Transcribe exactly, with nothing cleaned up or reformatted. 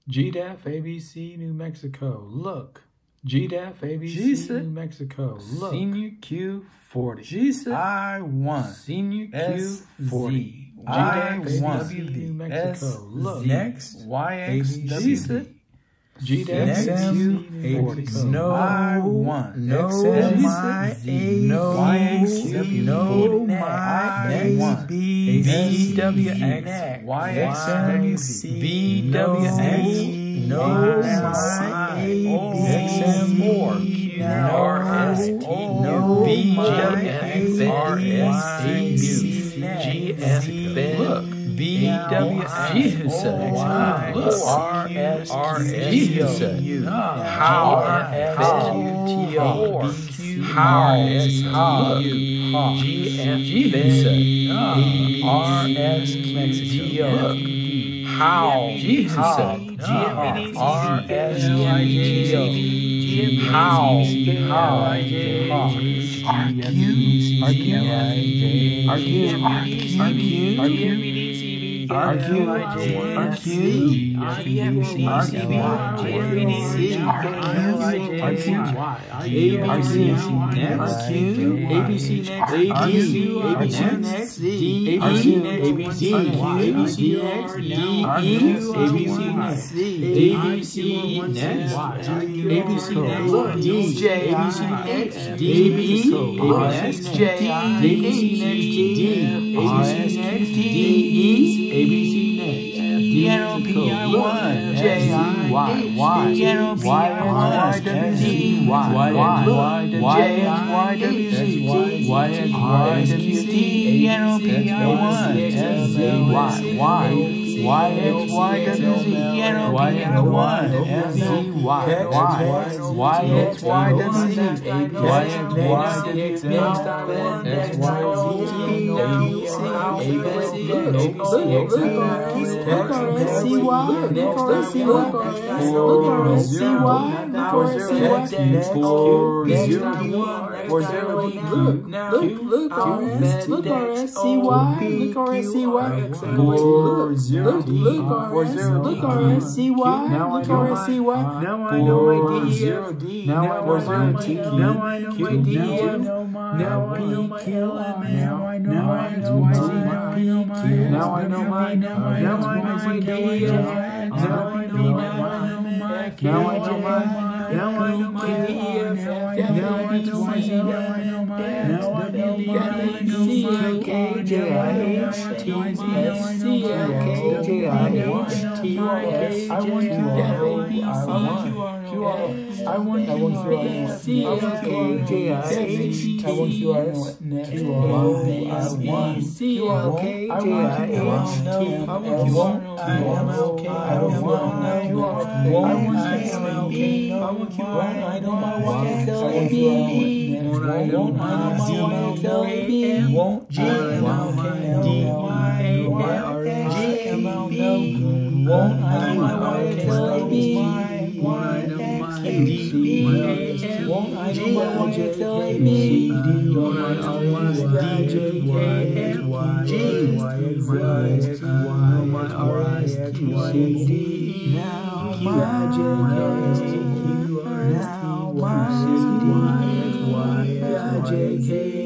G D F A B C New Mexico. Look. G D F A B C New Mexico. Look. Senior Q forty. G S I one. Senior Q forty. I one. New Mexico. Look. Next. Y X W V. G D F A B C forty. No. I one. No. My A. No. Y X W. No. My A. B. V W X. Y X W C. V W X. No. My A. X M four. R S T. No. B W X. R S T. G F N. Look. V W X. R S R S U. How F T O. How How G F N. R S T O. How Jesus R S T O. How How R Q R Q R Q R Q R Q R Q, R Q, R Q, R Q, A B C next, A B C, A B C next, D, A B C next, A B C, A B C next, D, E, A B C next, A B C next, A B C next, D, J, A B C next, D, B, A B C next, J, A B C next, D, A B C next, D, E, A B C next, D N P I one, J I Y Y, D N P I one, D Y Y Y, J I W Z, Y X Y W Z, D N P I one, S A Y Y. Y X Y W Z, Y X one, F Z Y, Y, Y X Y W Z, Y X Y W Z, X Y Z, W C, A B C, A B C, X Look on S C Y, look on S C Y, look on S C Y, look on S C Y, four next zero four zero look, look, look on S, look on S C Y, look on S C Y, four zero look, look on S, look on S C Y, look on S C Y. Now I know my D zero F. D. Now I know my T. Now I know my D F. Now I know my L M N. Now I know my X Y Z. Now I know my Now I know my D F. Now I know my Now I know my Now I know my D F. Now I know my Z. Now I know my Now I know my C L K J I H T S C L K J I H T S I want you all I want you all I want I want you all C L K J I H I want you all Q R I want C L K J I H T I want I am okay I don't want you all I want I am okay I want you all I don't want Y X L A B won't I don't want Y X L A B won't G M L K D Y R G M L K won't I know my Y X L A B won't I know my D E won't I know my Y X L A B won't I know my D J K F G my S T Y my R I S Q C D now my J K S T U R S T Y C D Y J K